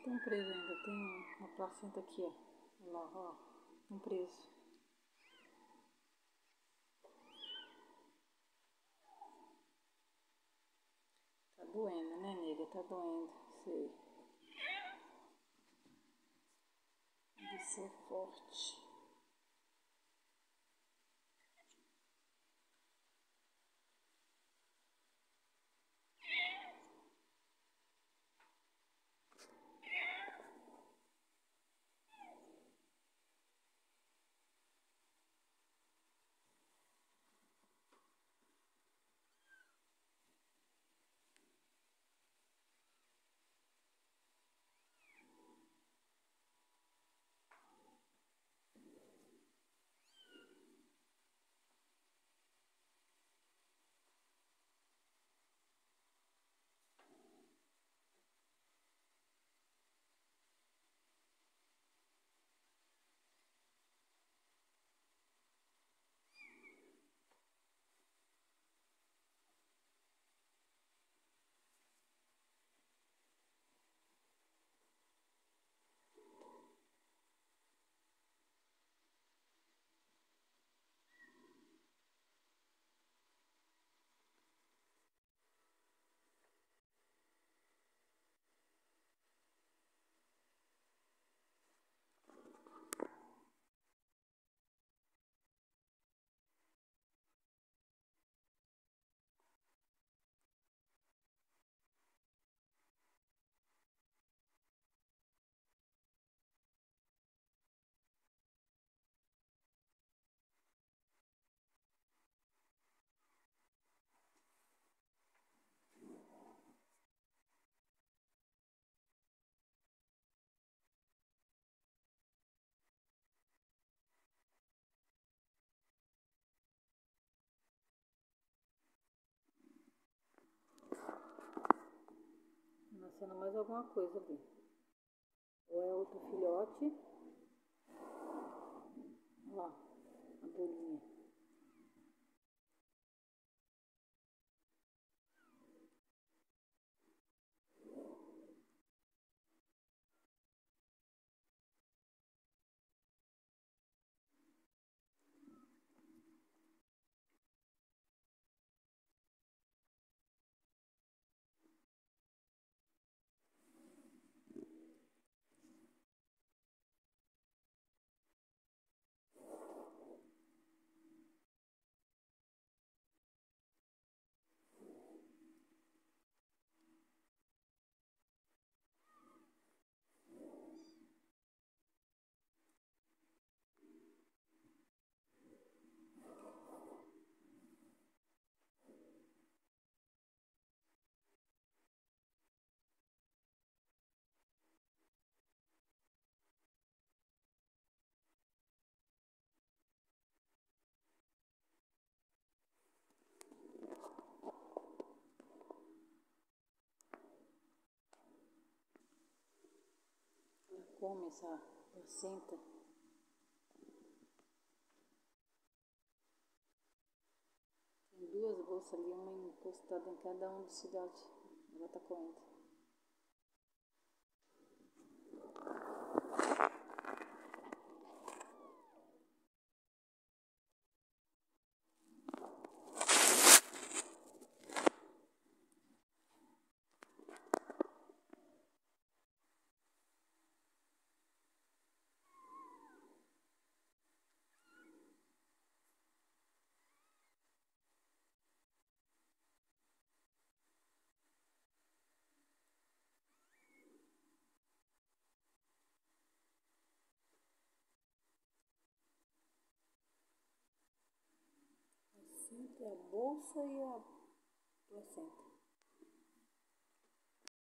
Estão presos ainda, tem uma placenta aqui, ó. Olha lá, ó. Estão presos. Tá doendo, né, nega? Tá doendo. Sei. De ser forte. Nascendo mais alguma coisa ali. Ou é outro filhote. Olha lá, a bolinha. Ela come essa placenta. Tem duas bolsas ali, uma encostada em cada um dos filhotes. Ela tá comendo. A bolsa e a placenta.